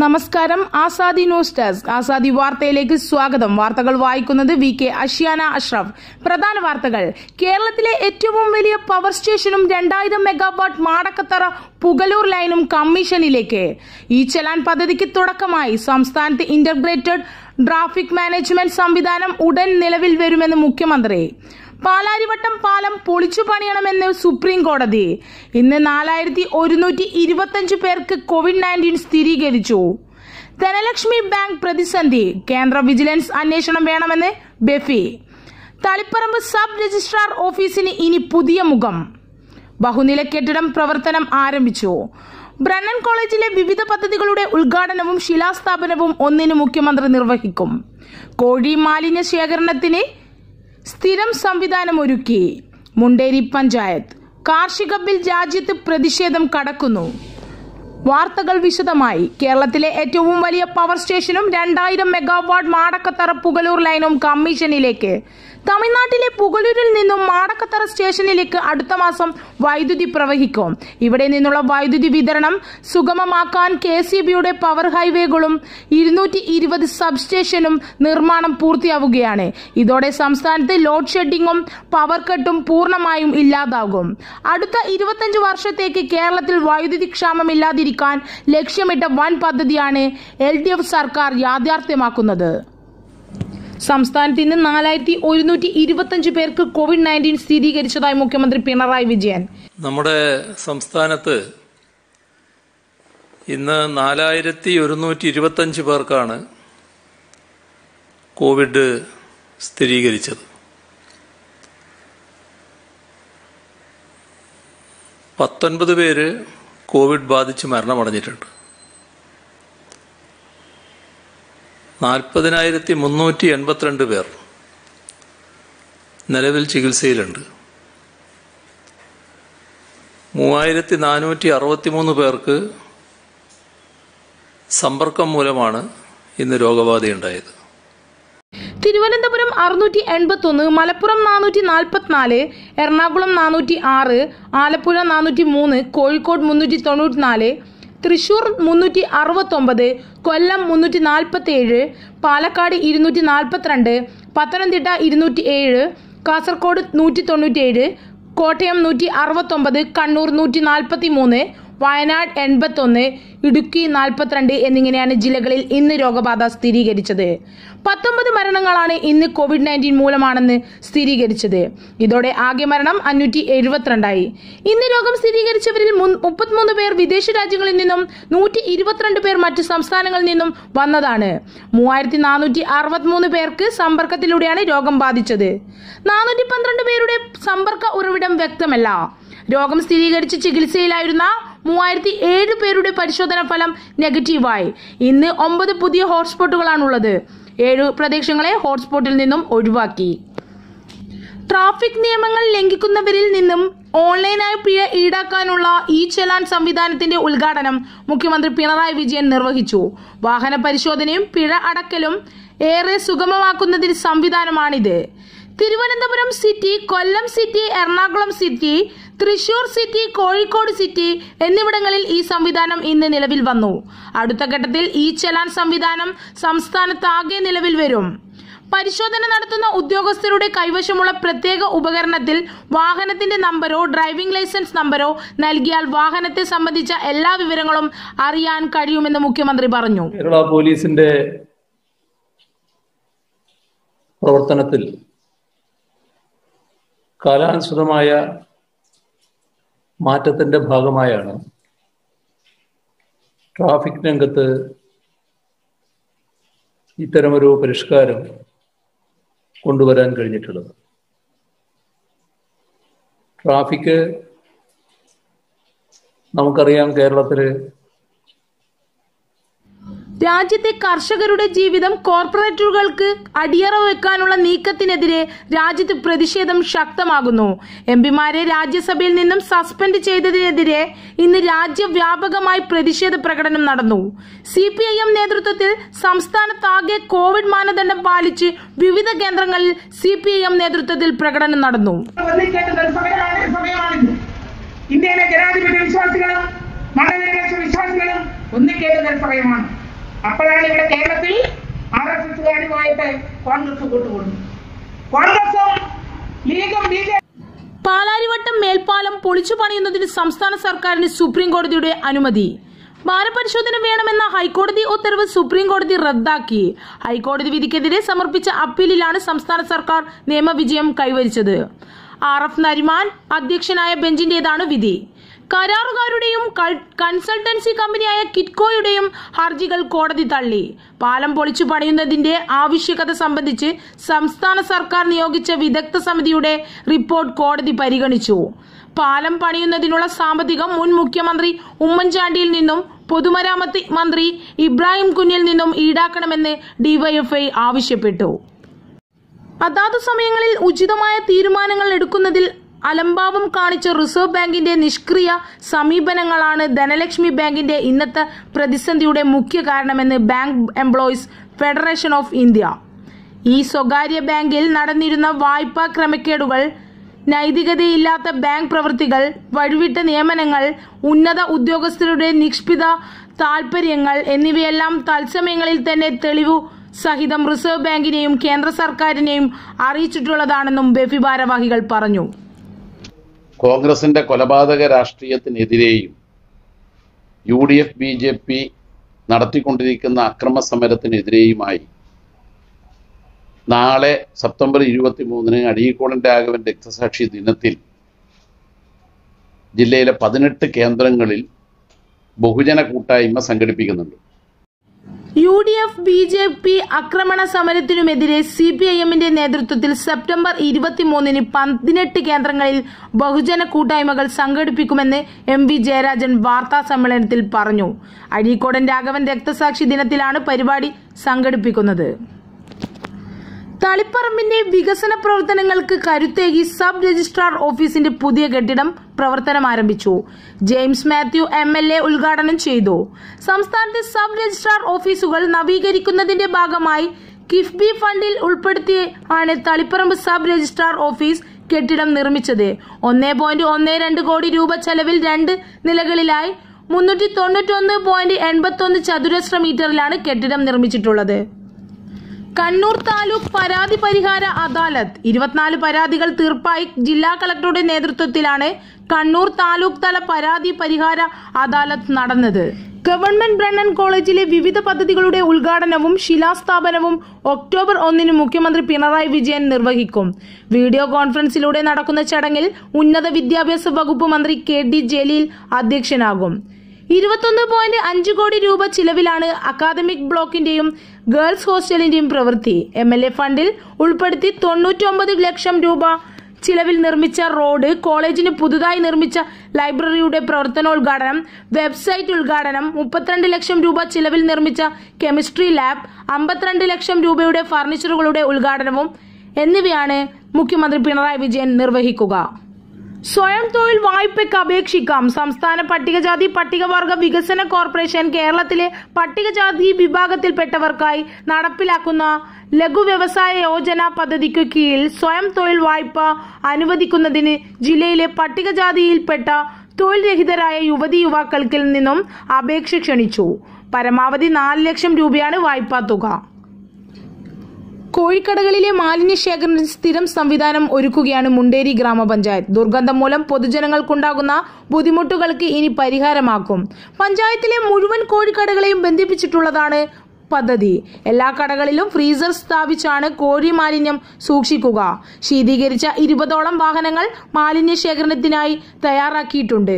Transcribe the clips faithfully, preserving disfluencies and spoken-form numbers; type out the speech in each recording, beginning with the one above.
നമസ്കാരം. Azadi news desk. Azadi വാർത്തയിലേക്ക് സ്വാഗതം. വാർത്തകൾ വായിക്കുന്നത് വി കെ അഷ്യാന അഷ്റഫ്. പ്രധാന വാർത്തകൾ. കേരളത്തിലെ ഏറ്റവും വലിയ പവർ സ്റ്റേഷനും രണ്ടായിരം മെഗാവാട്ട് മാടക്കത്തറ പുകലൂർ ലൈനും കമ്മീഷനിലേക്ക്. ഈ ചലാൻ പദ്ധതിക്ക് തുടക്കമായി. സംസ്ഥാനത്ത് ഇന്റഗ്രേറ്റഡ് ട്രാഫിക് മാനേജ്മെന്റ് സംവിധാനം ഉടൻ നിലവിൽ വരുമെന്ന് മുഖ്യമന്ത്രി. പാലാരിവട്ടം പാലം പൊളിച്ചു പണിയണമെന്ന് സുപ്രീം കോടതി. ഇന്ന് നാലായിരത്തി ഒരുന്നൂറ്റി ഇരുപത്തിയഞ്ച് പേർക്ക് കോവിഡ് നയൻറ്റീൻ സ്ഥിരീകരിച്ചു. ധനലക്ഷ്മി ബാങ്ക് പ്രതിസന്ധി. കേന്ദ്ര വിജിലൻസ് അന്വേഷണം വേണമെന്ന് ബെഫി. തളിപ്പറമ്പ് സബ് രജിസ്ട്രാർ ഓഫീസിന് ഇനി പുതിയ മുഖം. ബഹുനില കെട്ടിടം പ്രവർത്തനം ആരംഭിച്ചു. ബ്രണ്ണൻ കോളേജിലെ വിവിധ പദ്ധതികളുടെ ഉദ്ഘാടനവും ശിലാസ്ഥാപനവും ഒന്നിന് മുഖ്യമന്ത്രി നിർവഹിക്കും. കോഴി മാലിന്യ ശേഖരണത്തിന് സ്ഥിരം സംവിധാനം ഒരുക്കി. മുണ്ടേരി പഞ്ചായത്ത്. കാർഷിക ബിൽ രാജ്യത്ത് പ്രതിഷേധം കടക്കുന്നു. വാർത്തകൾ വിശദമായി. കേരളത്തിലെ ഏറ്റവും വലിയ പവർ സ്റ്റേഷനും രണ്ടായിരം മെഗാവാട്ട് മാടക്കത്തറ പുകലൂർ ലൈനും കമ്മീഷനിലേക്ക്. തമിഴ്നാട്ടിലെ പുകലൂരിൽ നിന്നും മാടക്കത്തറ സ്റ്റേഷനിലേക്ക് അടുത്ത മാസം വൈദ്യുതി പ്രവഹിക്കും. ഇവിടെ നിന്നുള്ള വൈദ്യുതി വിതരണം സുഗമമാക്കാൻ കെ സി ബിയുടെ പവർ ഹൈവേകളും ഇരുന്നൂറ്റി ഇരുപത് സബ് സ്റ്റേഷനും നിർമ്മാണം പൂർത്തിയാവുകയാണ്. ഇതോടെ സംസ്ഥാനത്ത് ലോഡ് ഷെഡിങ്ങും പവർ കട്ടും പൂർണ്ണമായും ഇല്ലാതാകും. അടുത്ത ഇരുപത്തിയഞ്ച് വർഷത്തേക്ക് കേരളത്തിൽ വൈദ്യുതി ക്ഷാമമില്ലാതിരിക്കാൻ ലക്ഷ്യമിട്ട വൻ പദ്ധതിയാണ് എൽ ഡി എഫ് സർക്കാർ യാഥാർത്ഥ്യമാക്കുന്നത്. സംസ്ഥാനത്ത് ഇന്ന് നാലായിരത്തി ഒരുന്നൂറ്റി ഇരുപത്തിയഞ്ച് പേർക്ക് കോവിഡ് നയൻറ്റീൻ സ്ഥിരീകരിച്ചതായി മുഖ്യമന്ത്രി പിണറായി വിജയൻ. നമ്മുടെ സംസ്ഥാനത്ത് ഇന്ന് നാലായിരത്തി ഒരുന്നൂറ്റി ഇരുപത്തിയഞ്ച് പേർക്കാണ് കോവിഡ് സ്ഥിരീകരിച്ചത്. പത്തൊൻപത് പേര് കോവിഡ് ബാധിച്ച് മരണമടഞ്ഞിട്ടുണ്ട്. നാൽപ്പതിനായിരത്തി മുന്നൂറ്റി എൺപത്തിരണ്ട് പേർ നിലവിൽ ചികിത്സയിലുണ്ട്. മൂവായിരത്തി നാനൂറ്റി അറുപത്തിമൂന്ന് പേർക്ക് സമ്പർക്കം മൂലമാണ് ഇന്ന് രോഗബാധയുണ്ടായത്. തിരുവനന്തപുരം അറുന്നൂറ്റി എൺപത്തി ഒന്ന്, മലപ്പുറം നാനൂറ്റി നാൽപ്പത്തിനാല്, എറണാകുളം നാനൂറ്റി ആറ്, ആലപ്പുഴ നാനൂറ്റി മൂന്ന്, കോഴിക്കോട് മുന്നൂറ്റി തൊണ്ണൂറ്റി നാല്, തൃശൂർ മുന്നൂറ്റി അറുപത്തി ഒമ്പത്, കൊല്ലം മുന്നൂറ്റി നാൽപ്പത്തി ഏഴ്, പാലക്കാട് ഇരുന്നൂറ്റി നാൽപ്പത്തിരണ്ട്, പത്തനംതിട്ട ഇരുന്നൂറ്റി ഏഴ്, കാസർഗോഡ് നൂറ്റി തൊണ്ണൂറ്റി ഏഴ്, കോട്ടയം നൂറ്റി അറുപത്തി ഒമ്പത്, കണ്ണൂർ നൂറ്റി നാൽപ്പത്തി മൂന്ന്, വയനാട് എൺപത്തി ഒന്ന്, ഇടുക്കി നാൽപ്പത്തിരണ്ട് എന്നിങ്ങനെയാണ് ജില്ലകളിൽ ഇന്ന് രോഗബാധ സ്ഥിരീകരിച്ചത്. പത്തൊമ്പത് മരണങ്ങളാണ് ഇന്ന് കോവിഡ് നയൻറ്റീൻ മൂലമാണെന്ന് സ്ഥിരീകരിച്ചത്. ഇതോടെ ആകെ മരണം അഞ്ഞൂറ്റി എഴുപത്തിരണ്ടായി. ഇന്ന് രോഗം സ്ഥിരീകരിച്ചവരിൽ മുപ്പത്തിമൂന്ന് പേർ വിദേശ രാജ്യങ്ങളിൽ നിന്നും നൂറ്റി ഇരുപത്തിരണ്ട് പേർ മറ്റ് സംസ്ഥാനങ്ങളിൽ നിന്നും വന്നതാണ്. മൂവായിരത്തി നാനൂറ്റി അറുപത്തിമൂന്ന് പേർക്ക് സമ്പർക്കത്തിലൂടെയാണ് രോഗം ബാധിച്ചത്. നാനൂറ്റി പന്ത്രണ്ട് പേരുടെ സമ്പർക്ക ഉറവിടം വ്യക്തമല്ല. രോഗം സ്ഥിരീകരിച്ച് ചികിത്സയിലായിരുന്ന മൂവായിരത്തി ഏഴ് പേരുടെ പരിശോധനാ ഫലം നെഗറ്റീവായി. ഇന്ന് ഒമ്പത് പുതിയ ഹോട്ട്സ്പോട്ടുകളാണുള്ളത്. ഏഴ് പ്രദേശങ്ങളെ ഹോട്ട്സ്പോട്ടിൽ നിന്നും ഒഴിവാക്കി. ട്രാഫിക് നിയമങ്ങൾ ലംഘിക്കുന്നവരിൽ നിന്നും ഓൺലൈനായി പിഴ ഈടാക്കാനുള്ള ഇ ചലാൻ സംവിധാനത്തിന്റെ ഉദ്ഘാടനം മുഖ്യമന്ത്രി പിണറായി വിജയൻ നിർവഹിച്ചു. വാഹന പരിശോധനയും പിഴ അടക്കലും ഏറെ സുഗമമാക്കുന്നതിന് സംവിധാനമാണിത്. Thiruvananthapuram city, Kollam city, Ernakulam city, Thrissur city, Kozhikode city എന്നിവിടങ്ങളിൽ ഈ സംവിധാനം ഇന്ന് നിലവിൽ വന്നു. അടുത്ത ഘട്ടത്തിൽ ഈ ചലാൻ സംവിധാനം സംസ്ഥാനത്താകെ നിലവിൽ വരും. പരിശോധന നടത്തുന്ന ഉദ്യോഗസ്ഥരുടെ കൈവശമുള്ള പ്രത്യേക ഉപകരണത്തിൽ വാഹനത്തിന്റെ നമ്പരോ ഡ്രൈവിംഗ് ലൈസൻസ് നമ്പരോ നൽകിയാൽ വാഹനത്തെ സംബന്ധിച്ച എല്ലാ വിവരങ്ങളും അറിയാൻ കഴിയുമെന്ന് മുഖ്യമന്ത്രി പറഞ്ഞു. കേരള പോലീസിന്റെ പ്രവർത്തനത്തിൽ കാലാനുസൃതമായ മാറ്റത്തിന്റെ ഭാഗമായാണ് ട്രാഫിക് രംഗത്ത് ഇത്തരമൊരു പരിഷ്കാരം കൊണ്ടുവരാൻ കഴിഞ്ഞിട്ടുള്ളത്. ട്രാഫിക് നമുക്കറിയാം, കേരളത്തില് രാജ്യത്തെ കർഷകരുടെ ജീവിതം കോർപ്പറേറ്റുകൾക്ക് അടിയറ വെക്കാനുള്ള നീക്കത്തിനെതിരെ രാജ്യത്ത് പ്രതിഷേധം ശക്തമാകുന്നു. എംപിമാരെ രാജ്യസഭയിൽ നിന്നും സസ്പെൻഡ് ചെയ്തതിനെതിരെ ഇന്ന് രാജ്യവ്യാപകമായി പ്രതിഷേധ പ്രകടനം നടന്നു. സി പി ഐ എം നേതൃത്വത്തിൽ സംസ്ഥാനത്താകെ കോവിഡ് മാനദണ്ഡം പാലിച്ച് വിവിധ കേന്ദ്രങ്ങളിൽ സി പി ഐ എം നേതൃത്വത്തിൽ പ്രകടനം നടന്നു. ഇന്ത്യയിലെ ജനാധിപത്യ വിശ്വാസികളും മതനിരപേക്ഷ വിശ്വാസികളും ഒന്നിക്കേണ്ടുന്ന സമയമാണ്. അപ്പോഴാണ് ഇവിടെ കേരളത്തിൽ ആർ എസ് എസുകാരുമായിട്ട് കോൺഗ്രസ് കൂട്ടുകൂടുന്നു. കോൺഗ്രസും ലീഗും ബി ജെ പാലാരിവട്ടം മേൽപ്പാലം പൊളിച്ചു പണിയുന്നതിന് സംസ്ഥാന സർക്കാരിന് സുപ്രീം കോടതിയുടെ അനുമതി. ഭാരപരിശോധന വേണമെന്ന ഹൈക്കോടതി ഉത്തരവ് സുപ്രീം കോടതി റദ്ദാക്കി. ഹൈക്കോടതി വിധിക്കെതിരെ സമർപ്പിച്ച അപ്പീലിലാണ് സംസ്ഥാന സർക്കാർ നിയമവിജയം കൈവരിച്ചത്. ആർ എഫ് നരിമാൻ അധ്യക്ഷനായ ബെഞ്ചിന്റേതാണ് വിധി. കരാറുകാരുടെയും കൺസൾട്ടൻസി കമ്പനിയായ കിറ്റ്കോയുടെയും ഹർജികൾ കോടതി തള്ളി. പാലം പൊളിച്ചു പണിയുന്നതിന്റെ ആവശ്യകത സംബന്ധിച്ച് സംസ്ഥാന സർക്കാർ നിയോഗിച്ച വിദഗ്ധ സമിതിയുടെ റിപ്പോർട്ട് കോടതി പരിഗണിച്ചു. പാലം പണിയുന്നതിനുള്ള സാമ്പത്തികം മുൻ മുഖ്യമന്ത്രി ഉമ്മൻചാണ്ടിയിൽ നിന്നും പൊതുമരാമത്ത് മന്ത്രി ഇബ്രാഹിം കുഞ്ഞിൽ നിന്നും ഈടാക്കണമെന്ന് ഡിവൈഎഫ്ഐ ആവശ്യപ്പെട്ടു. അതാതു സമയങ്ങളിൽ ഉചിതമായ തീരുമാനങ്ങൾ എടുക്കുന്നതിൽ അലംഭാവം കാണിച്ച റിസർവ് ബാങ്കിന്റെ നിഷ്ക്രിയ സമീപനങ്ങളാണ് ധനലക്ഷ്മി ബാങ്കിന്റെ ഇന്നത്തെ പ്രതിസന്ധിയുടെ മുഖ്യ കാരണമെന്ന് bank employees federation of India. ഈ സ്വകാര്യ ബാങ്കിൽ നടന്നിരുന്ന വായ്പാ ക്രമക്കേടുകൾ, നൈതികതയില്ലാത്ത ബാങ്ക് പ്രവൃത്തികൾ, വഴിവിട്ട നിയമനങ്ങൾ, ഉന്നത ഉദ്യോഗസ്ഥരുടെ നിക്ഷിപ്ത താൽപര്യങ്ങൾ എന്നിവയെല്ലാം തത്സമയങ്ങളിൽ തന്നെ തെളിവു സഹിതം റിസർവ് ബാങ്കിനെയും കേന്ദ്ര സർക്കാരിനെയും അറിയിച്ചിട്ടുള്ളതാണെന്നും ബെഫി ഭാരവാഹികൾ പറഞ്ഞു. കോൺഗ്രസിന്റെ കൊലപാതക രാഷ്ട്രീയത്തിനെതിരെയും U D F B J P നടത്തിക്കൊണ്ടിരിക്കുന്ന അക്രമ സമരത്തിനെതിരെയുമായി നാളെ സെപ്റ്റംബർ ഇരുപത്തി മൂന്നിന് അഴീക്കോടൻ രാഘവൻ രക്തസാക്ഷി ദിനത്തിൽ ജില്ലയിലെ പതിനെട്ട് കേന്ദ്രങ്ങളിൽ ബഹുജന കൂട്ടായ്മ സംഘടിപ്പിക്കുന്നുണ്ട്. U D F B J P ആക്രമണ സമരത്തിനുമെതിരെ സി പി ഐ എമ്മിന്റെ നേതൃത്വത്തിൽ സെപ്റ്റംബർ ഇരുപത്തിമൂന്നിന് പതിനെട്ട് കേന്ദ്രങ്ങളിൽ ബഹുജന കൂട്ടായ്മകൾ സംഘടിപ്പിക്കുമെന്ന് എം വി ജയരാജൻ വാർത്താ സമ്മേളനത്തിൽ പറഞ്ഞു. അഴീക്കോടൻ രാഘവൻ രക്തസാക്ഷി ദിനത്തിലാണ് പരിപാടി സംഘടിപ്പിക്കുന്നത്. തളിപ്പറമ്പിന്റെ വികസന പ്രവർത്തനങ്ങൾക്ക് കരുത്തേകി സബ് രജിസ്ട്രാർ ഓഫീസിന്റെ പുതിയ കെട്ടിടം പ്രവർത്തനം ആരംഭിച്ചു. James Mathew M L A ഉദ്ഘാടനം ചെയ്തു. സംസ്ഥാനത്തെ സബ് രജിസ്ട്രാർ ഓഫീസുകൾ നവീകരിക്കുന്നതിന്റെ ഭാഗമായി കിഫ്ബി ഫണ്ടിൽ ഉൾപ്പെടുത്തി ആണ് തളിപ്പറമ്പ് സബ് രജിസ്ട്രാർ ഓഫീസ് കെട്ടിടം നിർമ്മിച്ചത്. ഒന്നേ പോയിന്റ് ഒന്ന് രണ്ട് കോടി രൂപ ചെലവിൽ രണ്ട് നിലകളിലായി മുന്നൂറ്റി തൊണ്ണൂറ്റി ഒന്ന് പോയിന്റ് എൺപത്തി ഒന്ന് ചതുരശ്ര മീറ്ററിലാണ് കെട്ടിടം നിർമ്മിച്ചിട്ടുള്ളത്. കണ്ണൂർ താലൂക്ക് പരാതി പരിഹാര അദാലത്ത് ഇരുപത്തിനാല് പരാതികൾ തീർപ്പായി. ജില്ലാ കളക്ടറുടെ നേതൃത്വത്തിലാണ് കണ്ണൂർ താലൂക്ക് തല പരാതി പരിഹാര അദാലത്ത് നടന്നത്. ഗവൺമെന്റ് ബ്രണ്ണൻ കോളേജിലെ വിവിധ പദ്ധതികളുടെ ഉദ്ഘാടനവും ശിലാസ്ഥാപനവും ഒക്ടോബർ ഒന്നിന് മുഖ്യമന്ത്രി പിണറായി വിജയൻ നിർവഹിക്കും. വീഡിയോ കോൺഫറൻസിലൂടെ നടക്കുന്ന ചടങ്ങിൽ ഉന്നത വിദ്യാഭ്യാസ വകുപ്പ് മന്ത്രി കെ ടി ജലീൽ അധ്യക്ഷനാകും. ഇരുപത്തൊന്ന് പോയിന്റ് അഞ്ച് കോടി രൂപ ചിലവിലാണ് അക്കാദമിക് ബ്ലോക്കിന്റെയും ഗേൾസ് ഹോസ്റ്റലിന്റെയും പ്രവൃത്തി. എം എൽ എ ഫണ്ടിൽ ഉൾപ്പെടുത്തി തൊണ്ണൂറ്റി ഒമ്പത് ലക്ഷം രൂപ ചിലവിൽ നിർമ്മിച്ച റോഡ്, കോളേജിന് പുതുതായി നിർമ്മിച്ച ലൈബ്രറിയുടെ പ്രവർത്തനോദ്ഘാടനം, വെബ്സൈറ്റ് ഉദ്ഘാടനം, മുപ്പത്തിരണ്ട് ലക്ഷം രൂപ ചിലവിൽ നിർമ്മിച്ച കെമിസ്ട്രി ലാബ്, അമ്പത്തിരണ്ട് ലക്ഷം രൂപയുടെ ഫർണിച്ചറുകളുടെ ഉദ്ഘാടനവും എന്നിവയാണ് മുഖ്യമന്ത്രി പിണറായി വിജയൻ നിർവഹിക്കുക. സ്വയം തൊഴിൽ വായ്പയ്ക്ക് അപേക്ഷിക്കാം. സംസ്ഥാന പട്ടികജാതി പട്ടികവർഗ വികസന കോർപ്പറേഷൻ കേരളത്തിലെ പട്ടികജാതി വിഭാഗത്തിൽപ്പെട്ടവർക്കായി നടപ്പിലാക്കുന്ന ലഘു വ്യവസായ യോജന പദ്ധതിക്കു കീഴിൽ സ്വയം തൊഴിൽ വായ്പ അനുവദിക്കുന്നതിന് ജില്ലയിലെ പട്ടികജാതിയിൽപ്പെട്ട തൊഴിൽ രഹിതരായ യുവതി യുവാക്കൾക്ക് നിന്നും അപേക്ഷ ക്ഷണിച്ചു. പരമാവധി നാല് ലക്ഷം രൂപയാണ് വായ്പാ തുക. കോഴിക്കടകളിലെ മാലിന്യ ശേഖരണത്തിന് സ്ഥിരം സംവിധാനം ഒരുക്കുകയാണ് മുണ്ടേരി ഗ്രാമപഞ്ചായത്ത്. ദുർഗന്ധം മൂലം പൊതുജനങ്ങൾക്കുണ്ടാകുന്ന ബുദ്ധിമുട്ടുകൾക്ക് ഇനി പരിഹാരമാക്കും. പഞ്ചായത്തിലെ മുഴുവൻ കോഴിക്കടകളെയും ബന്ധിപ്പിച്ചിട്ടുള്ളതാണ് പദ്ധതി. എല്ലാ കടകളിലും ഫ്രീസർ സ്ഥാപിച്ചാണ് കോഴി മാലിന്യം സൂക്ഷിക്കുക. ശീതീകരിച്ച ഇരുപതോളം വാഹനങ്ങൾ മാലിന്യ ശേഖരണത്തിനായി തയ്യാറാക്കിയിട്ടുണ്ട്.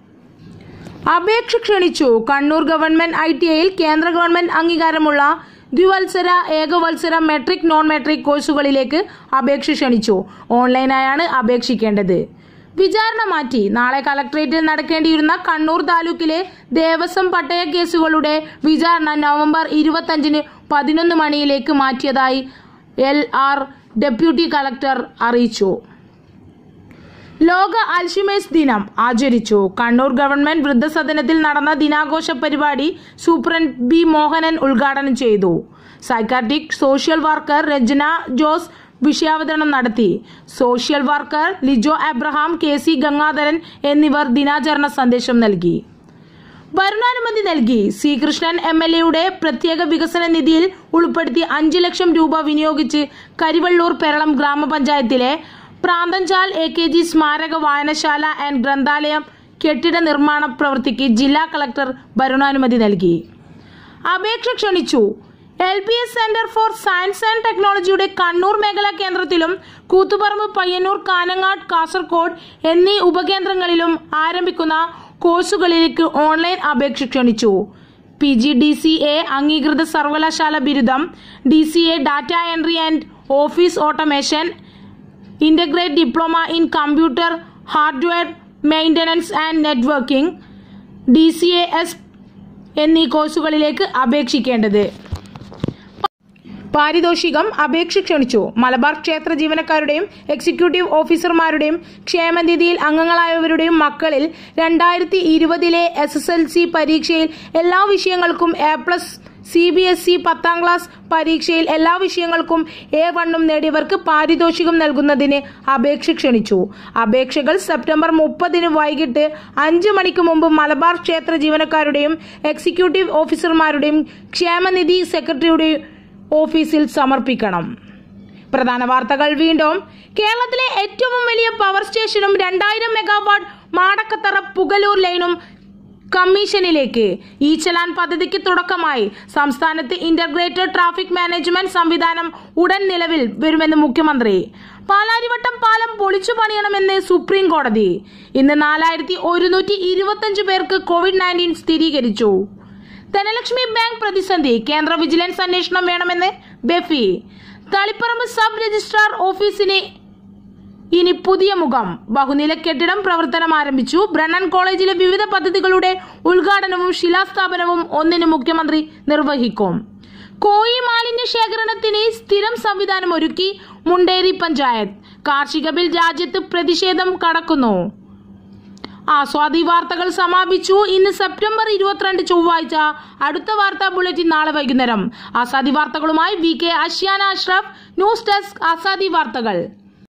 അപേക്ഷ ക്ഷണിച്ചു. കണ്ണൂർ ഗവൺമെന്റ് ഐ ടി ഐയിൽ കേന്ദ്ര ഗവൺമെന്റ് അംഗീകാരമുള്ള ദ്വിവത്സര, ഏകവത്സര, മെട്രിക്, നോൺ മെട്രിക് കോഴ്സുകളിലേക്ക് അപേക്ഷ ക്ഷണിച്ചു. ഓൺലൈനായാണ് അപേക്ഷിക്കേണ്ടത്. വിചാരണ മാറ്റി. നാളെ കളക്ടറേറ്റിൽ നടക്കേണ്ടിയിരുന്ന കണ്ണൂർ താലൂക്കിലെ ദേവസ്വം പട്ടയ കേസുകളുടെ വിചാരണ നവംബർ ഇരുപത്തഞ്ചിന് പതിനൊന്ന് മണിയിലേക്ക് മാറ്റിയതായി എൽ ആർ ഡെപ്യൂട്ടി കളക്ടർ അറിയിച്ചു. ലോക അൽഷിമേഴ്സ് ദിനം ആചരിച്ചു. കണ്ണൂർ ഗവൺമെന്റ് വൃദ്ധസദനത്തിൽ നടന്ന ദിനാഘോഷ പരിപാടി സൂപ്രണ്ട് ബി മോഹനൻ ഉദ്ഘാടനം ചെയ്തു. Psychiatric social worker Rachana Jose വിഷയാവതരണം നടത്തി. Social worker Lijo Abraham, K C Gangadharan എന്നിവർ ദിനാചരണ സന്ദേശം നൽകി. ഭരണാനുമതി നൽകി. സി കൃഷ്ണൻ എം എൽ എയുടെ പ്രത്യേക വികസന നിധിയിൽ ഉൾപ്പെടുത്തി അഞ്ചു ലക്ഷം രൂപ വിനിയോഗിച്ച് കരിവള്ളൂർ പെരളം ഗ്രാമപഞ്ചായത്തിലെ പ്രാന്തൻചാൽ എ കെ ജി സ്മാരക വായനശാല ആൻഡ് ഗ്രന്ഥാലയം കെട്ടിട നിർമ്മാണ പ്രവൃത്തിക്ക് ജില്ലാ കളക്ടർ ഭരണാനുമതി നൽകി. അപേക്ഷ ക്ഷണിച്ചു. L B S centre for science and ടെക്നോളജിയുടെ കണ്ണൂർ മേഖലാ കേന്ദ്രത്തിലും കൂത്തുപറമ്പ്, പയ്യന്നൂർ, കാനങ്ങാട്, കാസർഗോഡ് എന്നീ ഉപകേന്ദ്രങ്ങളിലും ആരംഭിക്കുന്ന കോഴ്സുകളിലേക്ക് ഓൺലൈൻ അപേക്ഷ ക്ഷണിച്ചു. P G D C A അംഗീകൃത സർവകലാശാല ബിരുദം, D C A data entry and office automation, integrate diploma in computer hardware maintenance and networking, D C A S എന്നീ കോഴ്സുകളിലേക്ക് അപേക്ഷിക്കേണ്ടത്. പാരിതോഷികം അപേക്ഷ ക്ഷണിച്ചു. മലബാർ ക്ഷേത്ര ജീവനക്കാരുടെയും എക്സിക്യൂട്ടീവ് ഓഫീസർമാരുടെയും ക്ഷേമനിധിയിൽ അംഗങ്ങളായവരുടെയും മക്കളിൽ രണ്ടായിരത്തി ഇരുപതിലെ എസ് എസ് എൽ സി പരീക്ഷയിൽ എല്ലാ വിഷയങ്ങൾക്കും A plus, C B S E പത്താം ക്ലാസ് പരീക്ഷയിൽ എല്ലാ വിഷയങ്ങൾക്കും എ വണ്ണും നേടിയവർക്ക് പാരിതോഷികം നൽകുന്നതിന് അപേക്ഷ ക്ഷണിച്ചു. അപേക്ഷകൾ സെപ്റ്റംബർ മുപ്പതിന് വൈകിട്ട് അഞ്ച് മണിക്ക് മുമ്പ് മലബാർ ക്ഷേത്ര ജീവനക്കാരുടെയും എക്സിക്യൂട്ടീവ് ഓഫീസർമാരുടെയും ക്ഷേമനിധി സെക്രട്ടറിയുടെ ഓഫീസിൽ സമർപ്പിക്കണം. പ്രധാന വാർത്തകൾ വീണ്ടും. കേരളത്തിലെ ഏറ്റവും വലിയ പവർ സ്റ്റേഷനും രണ്ടായിരം മെഗാവാട്ട് മാടക്കത്തറ പുകലൂർ ലൈനും കമ്മീഷനിലേക്ക്. ഈ ചലാൻ പദ്ധതിക്ക് തുടക്കമായി. സംസ്ഥാനത്ത് ഇന്റഗ്രേറ്റഡ് ട്രാഫിക് മാനേജ്മെന്റ് സംവിധാനം ഉടൻ നിലവിൽ വരുമെന്ന് മുഖ്യമന്ത്രി. പാലാരിവട്ടം പാലം പൊളിച്ചു പണിയണമെന്ന് സുപ്രീം കോടതി. ഇന്ന് നാലായിരത്തി ഒരുന്നൂറ്റി ഇരുപത്തി അഞ്ച് പേർക്ക് കോവിഡ് നയൻറ്റീൻ സ്ഥിരീകരിച്ചു. ധനലക്ഷ്മി ബാങ്ക് പ്രതിസന്ധി. കേന്ദ്ര വിജിലൻസ് അന്വേഷണം വേണമെന്ന് ബെഫി. തളിപ്പറമ്പ് സബ് രജിസ്ട്രാർ ഓഫീസിന് ഇനി പുതിയ മുഖം. ബഹുനില കെട്ടിടം പ്രവർത്തനം ആരംഭിച്ചു. ബ്രണ്ണൻ കോളേജിലെ വിവിധ പദ്ധതികളുടെ ഉദ്ഘാടനവും ശിലാസ്ഥാപനവും ഒന്നിന് മുഖ്യമന്ത്രി നിർവഹിക്കും. കോഴി മാലിന്യ ശേഖരണത്തിന് സ്ഥിരം സംവിധാനം ഒരുക്കി മുണ്ടേരി പഞ്ചായത്ത്. കാർഷിക ബിൽ രാജ്യത്ത് പ്രതിഷേധം കടക്കുന്നു. ആസ്വാദി വാർത്തകൾ സമാപിച്ചു. ഇന്ന് സെപ്റ്റംബർ ഇരുപത്തിരണ്ട് ചൊവ്വാഴ്ച. അടുത്ത വാർത്താ ബുള്ളറ്റിൻ നാളെ വൈകുന്നേരം. ആസാദി വാർത്തകളുമായി വി കെ അഷ്യാന അഷ്റഫ്. ന്യൂസ് ഡെസ്ക് ആസാദി വാർത്തകൾ.